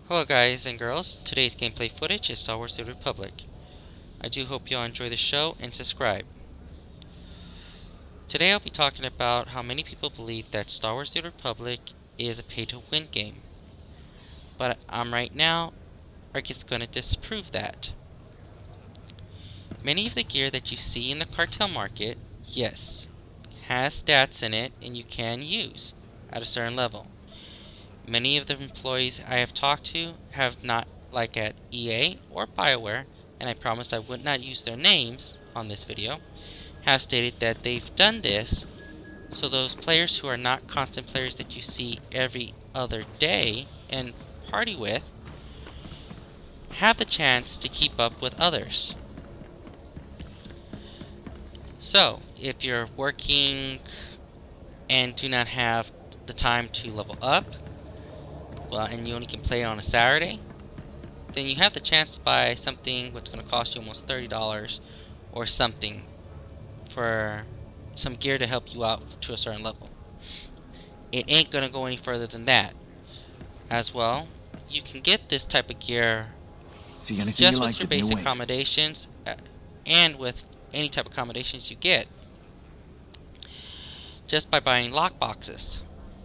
Hello guys and girls, today's gameplay footage is Star Wars: The Republic. I do hope you all enjoy the show and subscribe. Today I'll be talking about how many people believe that Star Wars: The Republic is a pay-to-win game. But right now, just going to disprove that. Many of the gear that you see in the cartel market, yes, has stats in it and you can use at a certain level. Many of the employees I have talked to have not, like at EA or BioWare, and I promise I would not use their names on this video, have stated that they've done this so those players who are not constant players that you see every other day and party with have the chance to keep up with others. So, if you're working and do not have the time to level up, and you only can play on a Saturday, then you have the chance to buy something what's going to cost you almost $30 or something for some gear to help you out to a certain level. It ain't going to go any further than that. As well, you can get this type of gear just with your basic accommodations and with any type of accommodations you get just by buying lockboxes.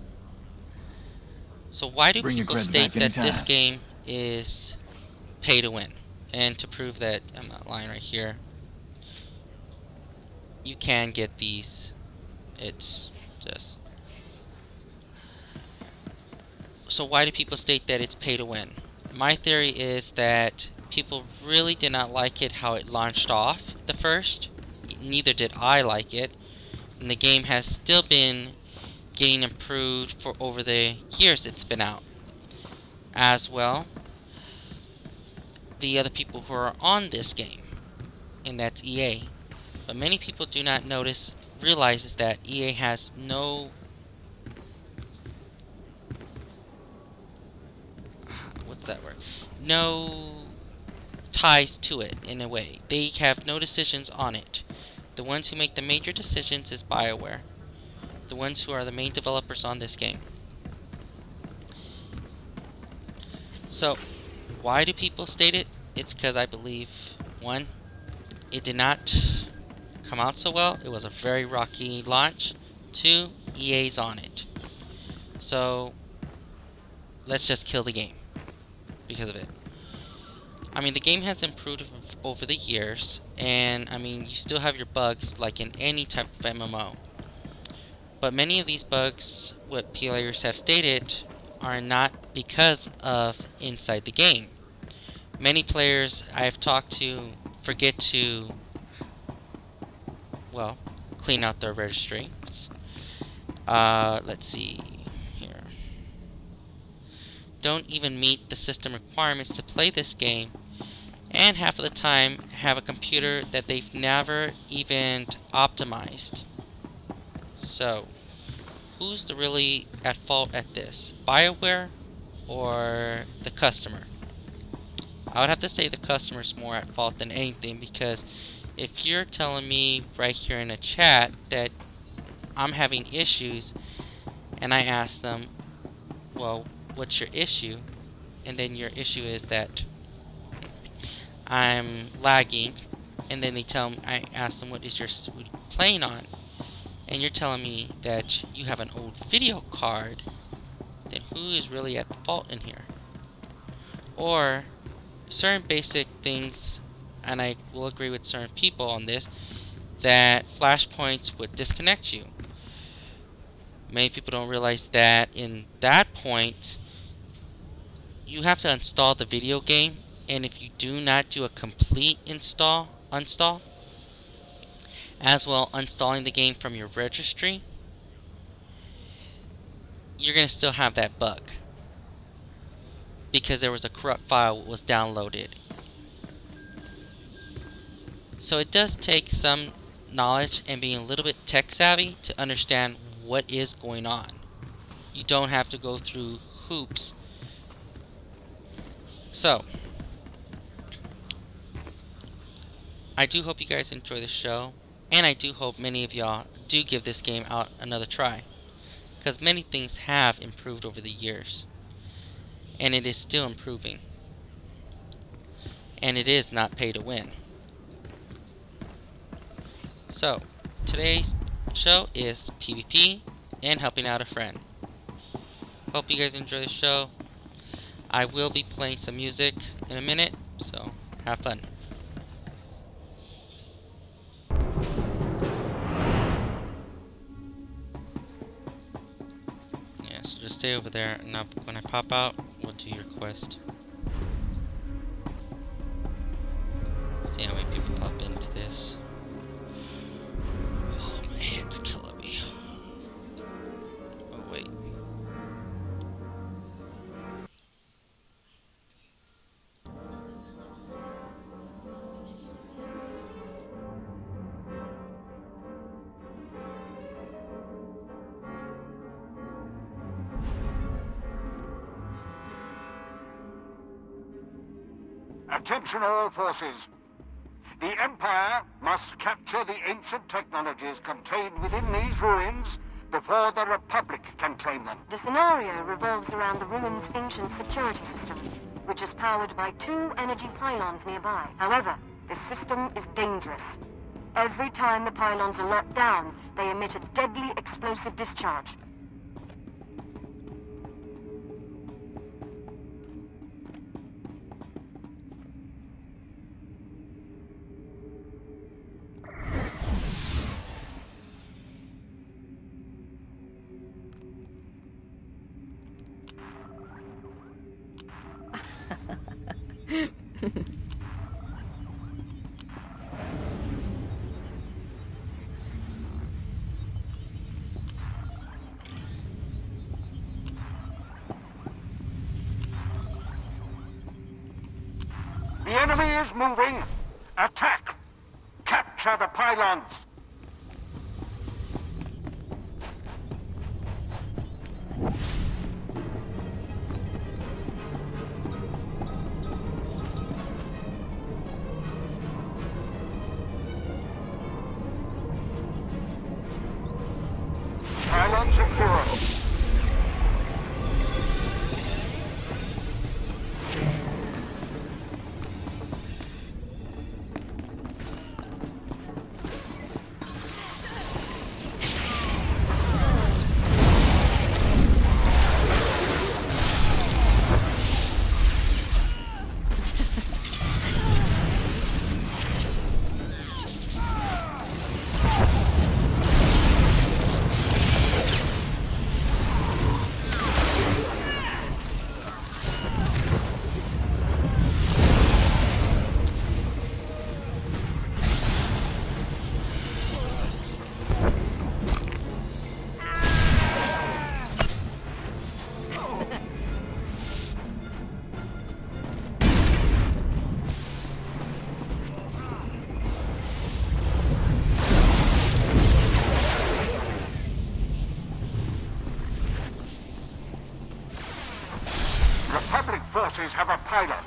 So why do people state that this game is pay to win? And to prove that I'm not lying right here, you can get these. It's just... So why do people state that it's pay to win? My theory is that people really did not like it how it launched off the first. Neither did I like it. And the game has still been getting improved for over the years it's been out. As well, the other people who are on this game, and that's EA. But many people do not realize that EA has no no ties to it in a way. They have no decisions on it. The ones who make the major decisions is BioWare, the ones who are the main developers on this game. So, why do people state it? It's because I believe, one, it did not come out so well. It was a very rocky launch. Two, EA's on it. So, let's just kill the game because of it. I mean, the game has improved over the years, and I mean, you still have your bugs like in any type of MMO. But many of these bugs, what players have stated, are not because of inside the game. Many players I've talked to forget to, well, clean out their registries. Let's see here. Don't even meet the system requirements to play this game, and half of the time have a computer that they've never even optimized. So, who's really at fault at this? BioWare or the customer? I would have to say the customer's more at fault than anything, because if you're telling me right here in a chat that I'm having issues and I ask them, well, what's your issue? And then your issue is that I'm lagging, and then I ask them what is your playing on, and you're telling me that you have an old video card, then who is really at fault in here? Or certain basic things, and I will agree with certain people on this, that flashpoints would disconnect you. Many people don't realize that in that point you have to install the video game, and if you do not do a complete uninstall, as well uninstalling the game from your registry, you're going to still have that bug because there was a corrupt file that was downloaded. So it does take some knowledge and being a little bit tech savvy to understand what is going on. You don't have to go through hoops. So, I do hope you guys enjoy the show, and I do hope many of y'all do give this game out another try, because many things have improved over the years. and it is still improving. And it is not pay to win. So, today's show is PvP and helping out a friend. Hope you guys enjoy the show. I will be playing some music in a minute, so have fun. Yeah, so just stay over there, and when I pop out, we'll do your quest. See how many people pop into this. Oh, my hand's killing me. Oh, wait. Attention all forces. The Empire must capture the ancient technologies contained within these ruins before the Republic can claim them. The scenario revolves around the ruins' ancient security system, which is powered by 2 energy pylons nearby. However, this system is dangerous. Every time the pylons are locked down, they emit a deadly explosive discharge. The enemy is moving. Attack! Capture the pylons! Pylon secure. Republic forces have a pylon.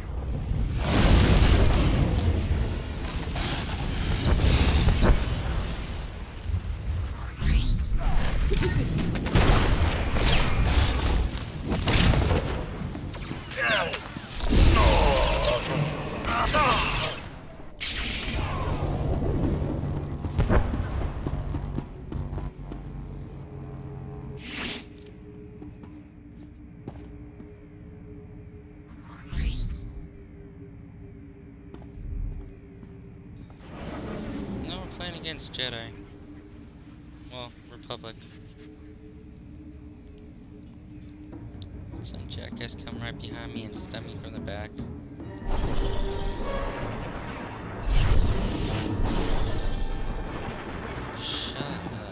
Against Jedi. Well, Republic. Some jackass come right behind me and stab me from the back. Shut up.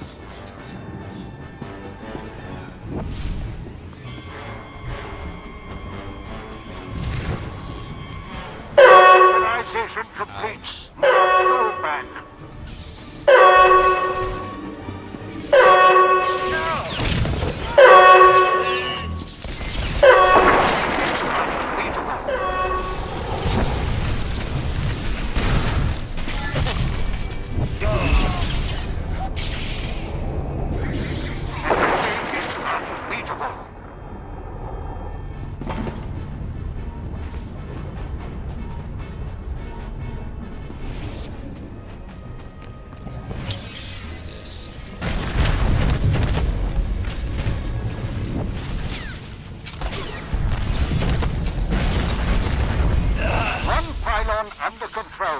Organization complete. Ouch. Go back. Unbeatable. under control.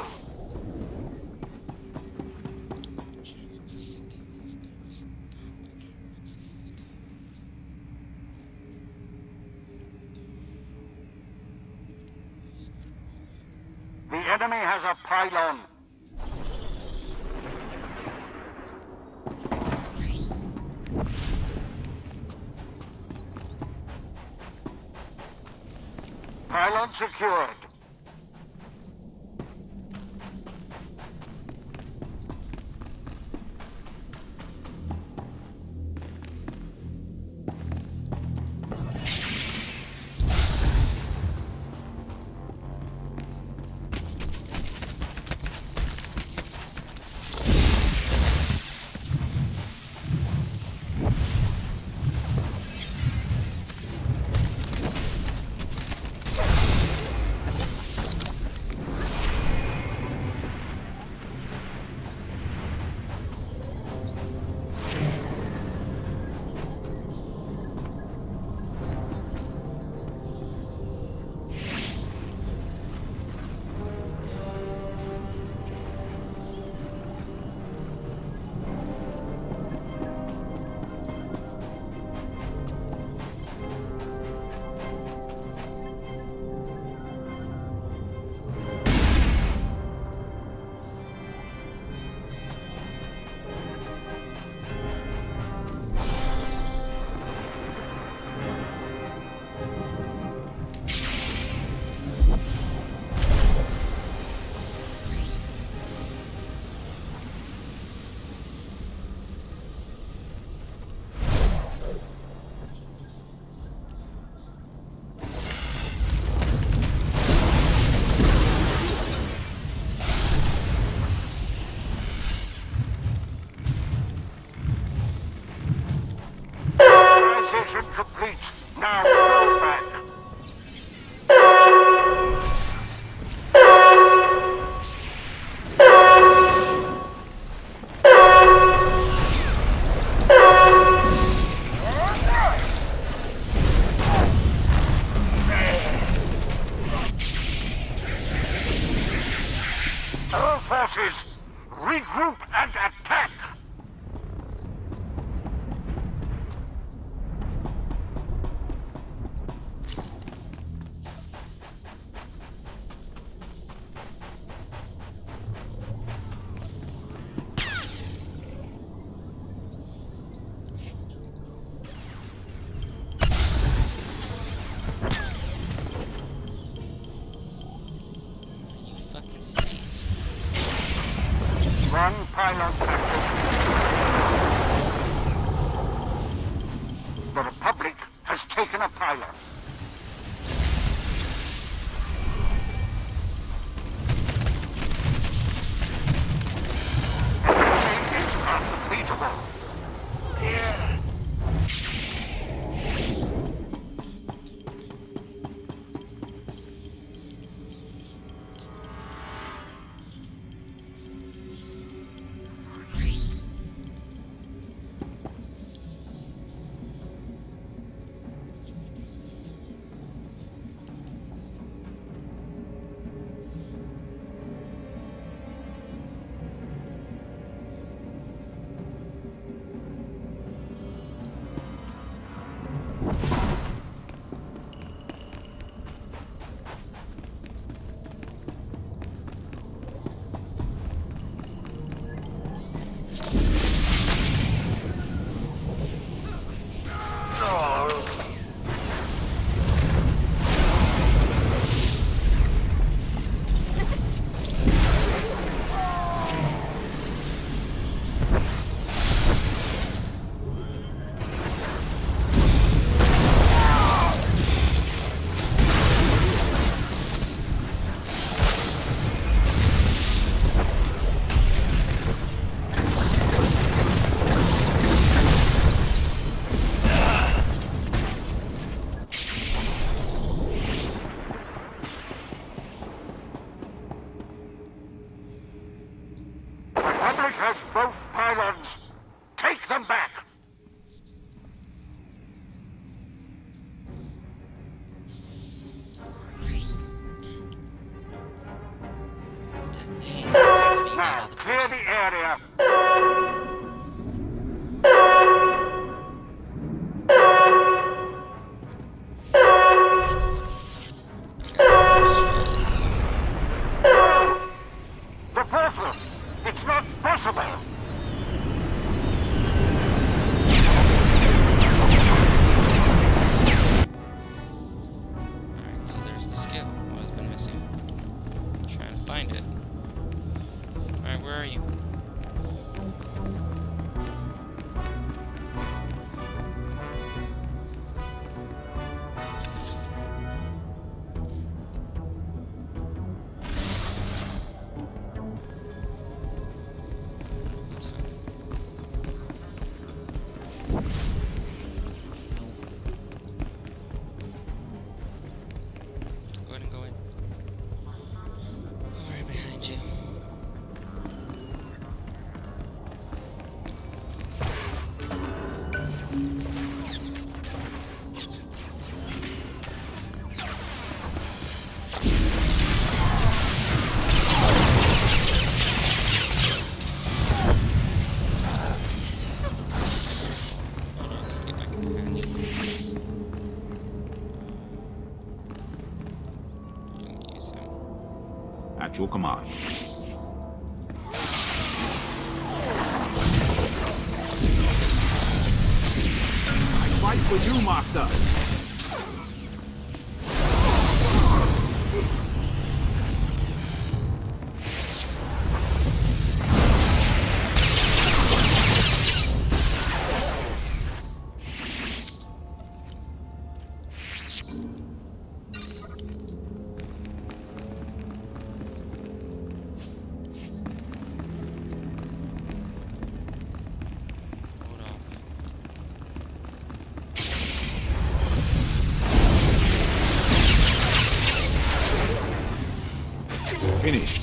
The enemy has a pylon. Pylon secured. Mission complete. Now fall back. All forces, regroup and attack! One pylon captured. The Republic has taken a pylon. The enemy is unbeatable. Republic has both pylons. Take them back. area. The portal! It's not possible! Alright, so there's the skill. What has been missing? Trying to find it. Alright, where are you? Let's go. Go ahead and go in. Right behind you. Hold on, let me get back behind you. You can use him. At your command. I fight for you, Master. Hold on. Finished.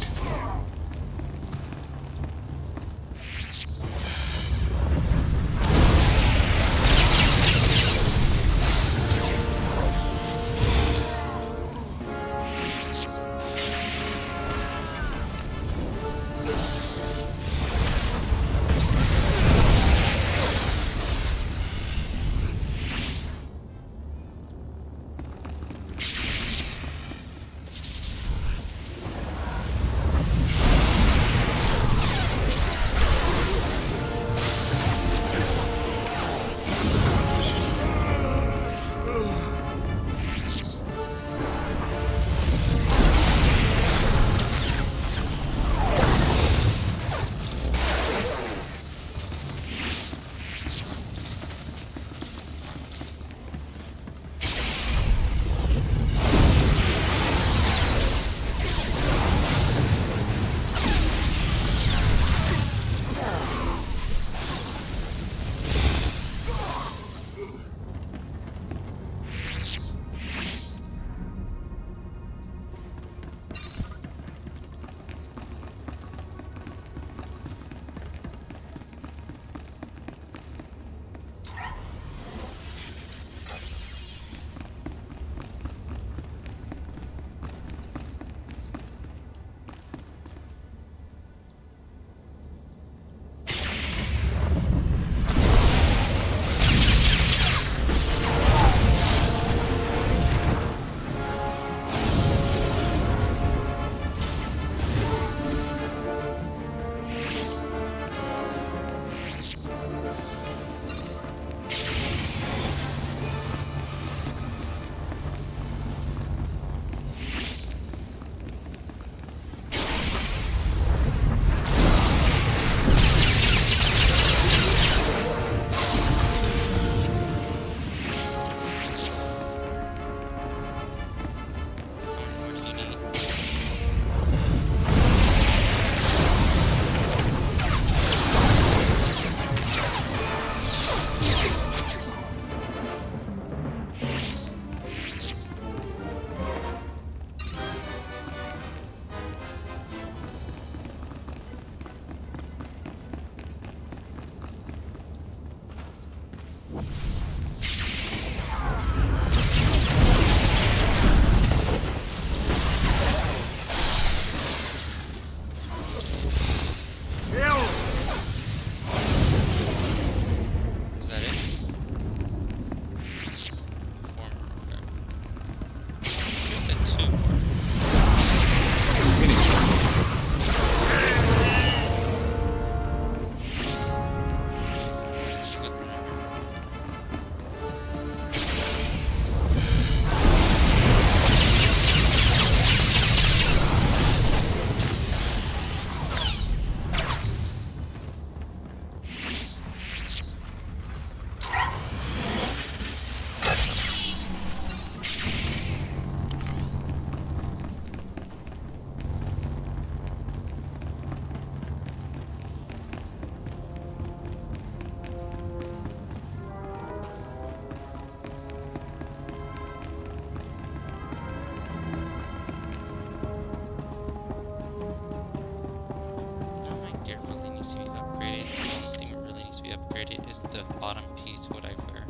is the bottom piece what I wear.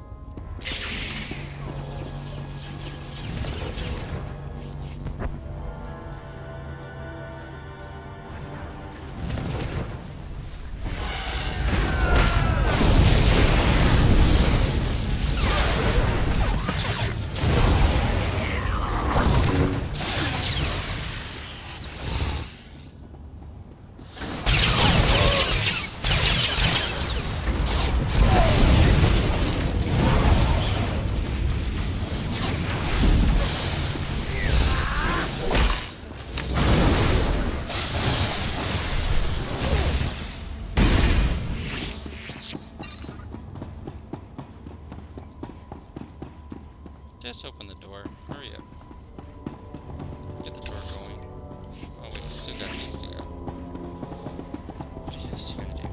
Just open the door. Hurry up. Get the door going. Oh wait, still got these to go. What else you gotta do?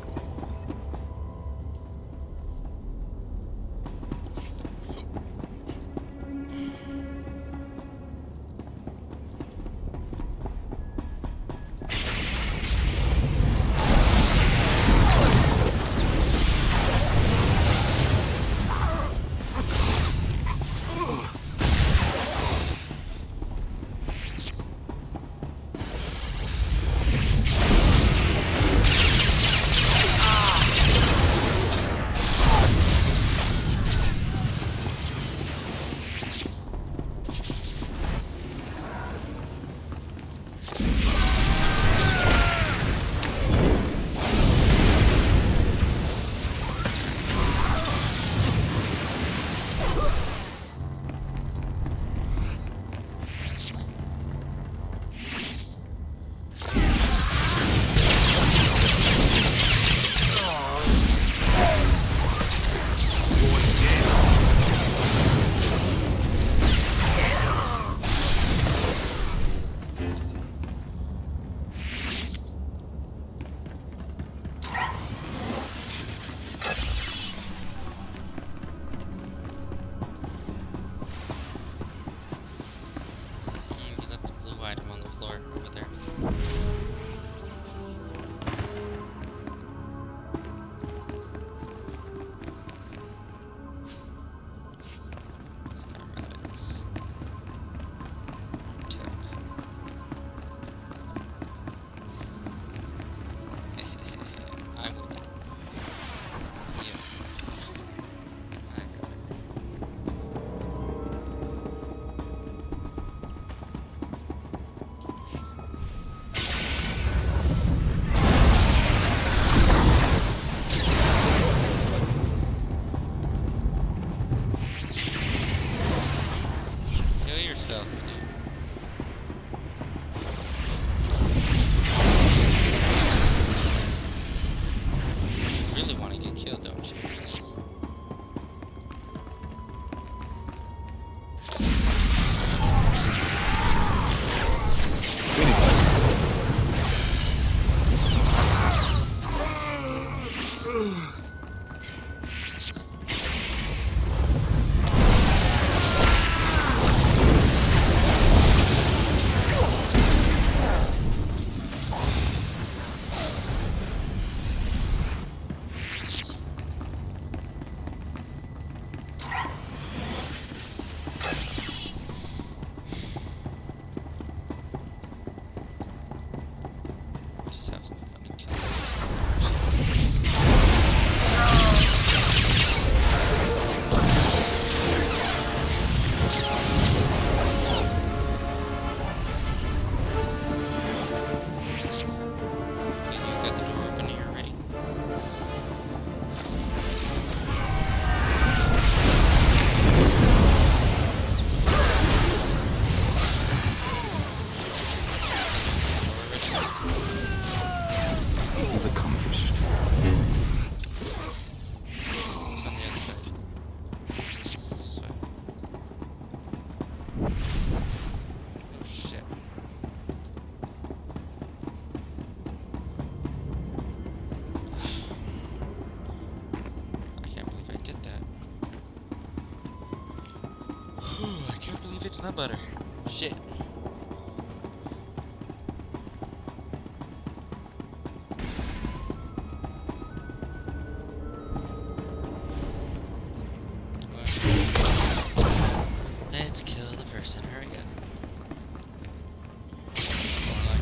Item on the floor over there. Schematics. Tech. I would. Yeah. I got it. Yourself, dude. You really want to get killed, don't you? It's not butter. Shit.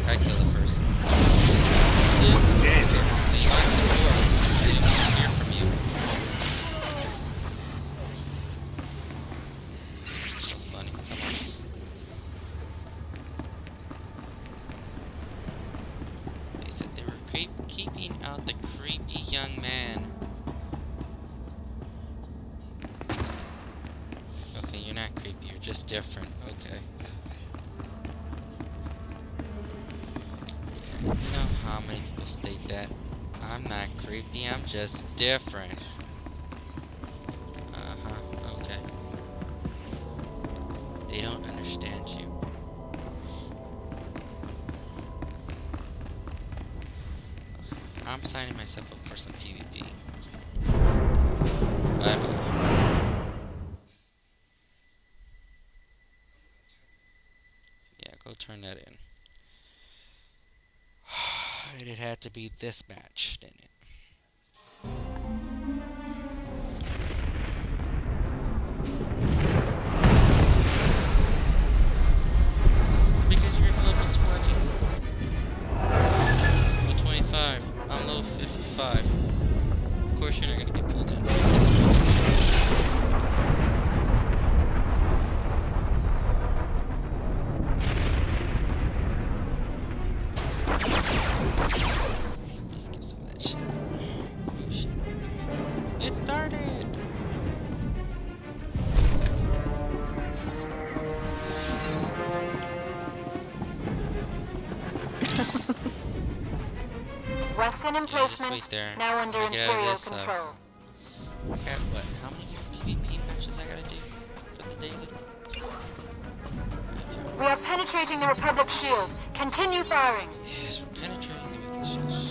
I killed a person. Dead. They locked the door. I didn't want to hear from you. So funny. Come on. They said they were keeping out the creepy young man. Okay, you're not creepy. You're just different. Okay. You know how many people state that? I'm not creepy, I'm just different. Uh-huh, okay. They don't understand you. Okay, I'm signing myself up for some PvP. Bye-bye. Yeah, go turn that in. And it had to be this match, didn't it? Because you're level 20. Level 25. I'm level 55. Of course you're not gonna get pulled in. Let's give some of that shit. Oh shit. It started! Western Yeah, just emplacement wait there. now under Let me get out of Imperial this, control. I got what? How many more PvP matches I gotta do for the daily? We are penetrating the Republic shield. Continue firing. Yes, we're penetrating the shut up.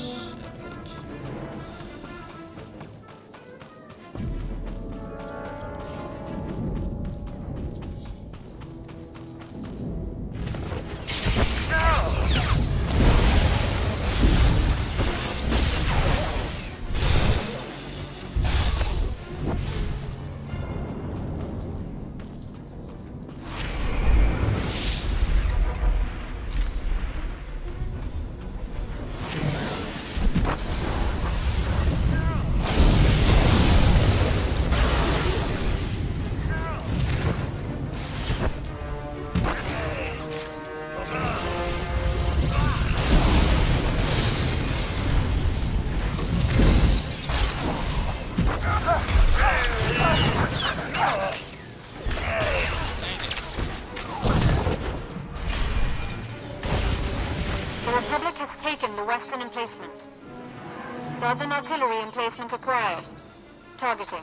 The Republic has taken the Western emplacement. Southern artillery emplacement acquired. Targeting.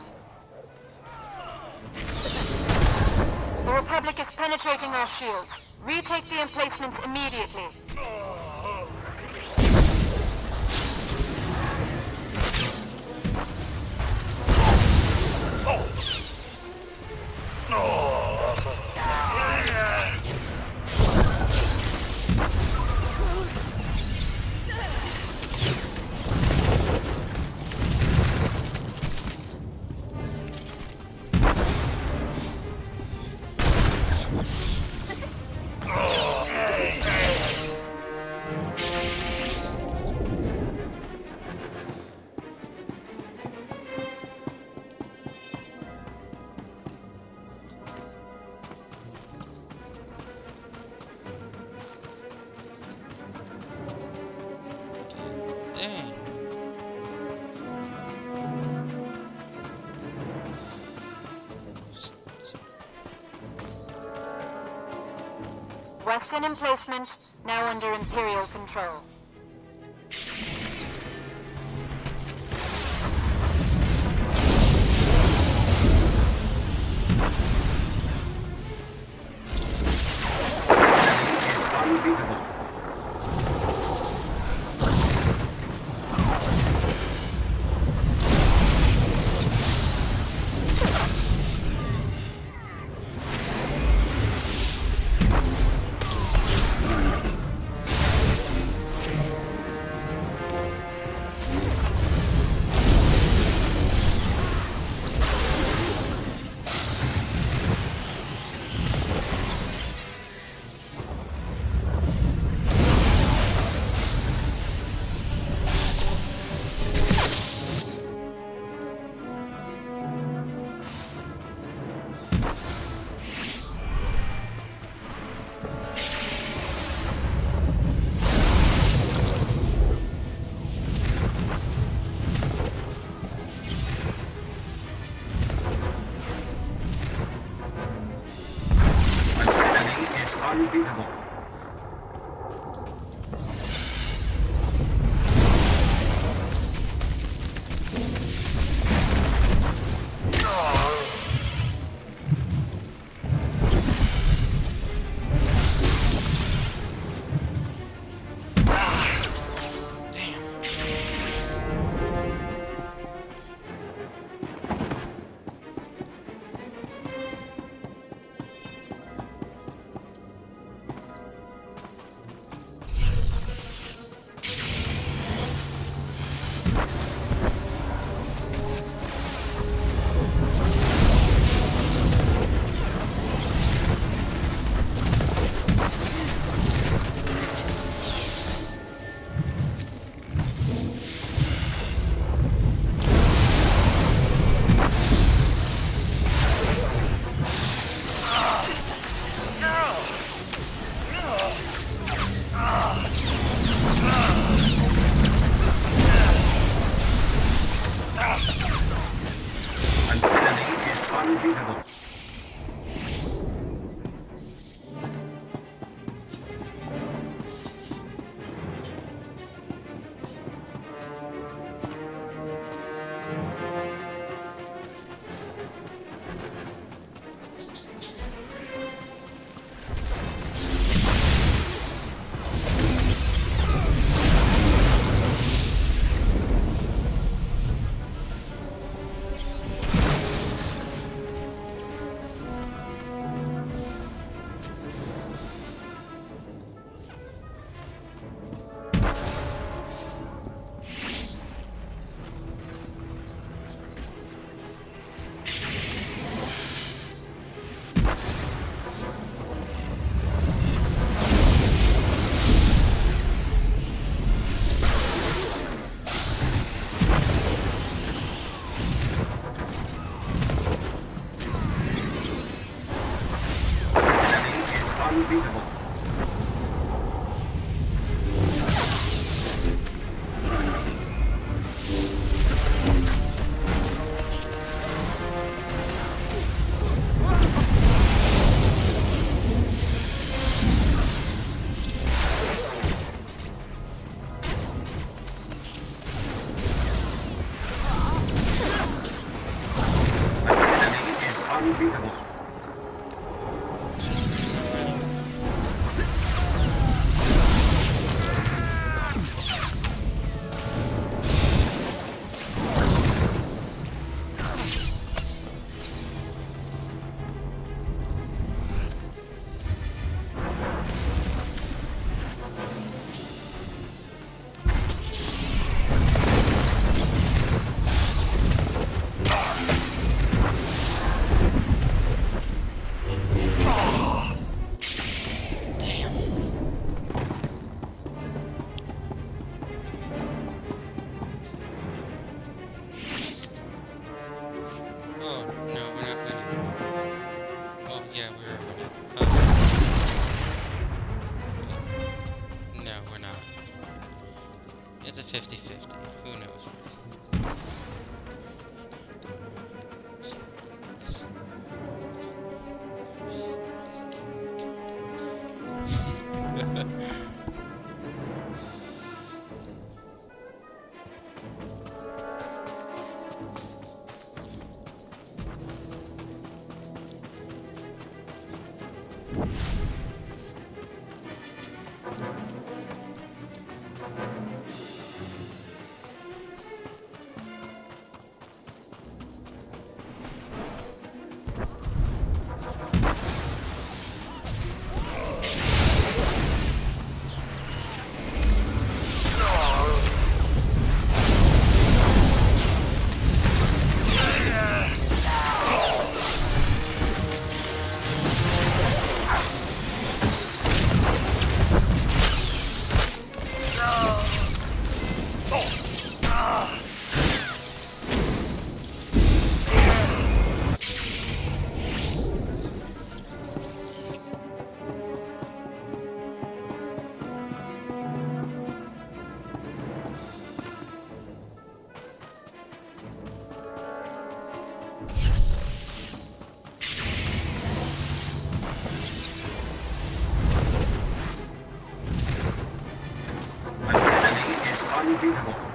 The Republic is penetrating our shields. Retake the emplacements immediately. Dang. Western emplacement now under Imperial control. unbeatable. Unbeatable. Unbeatable. Unbeatable. It's a 50-50. Who knows? unbeatable.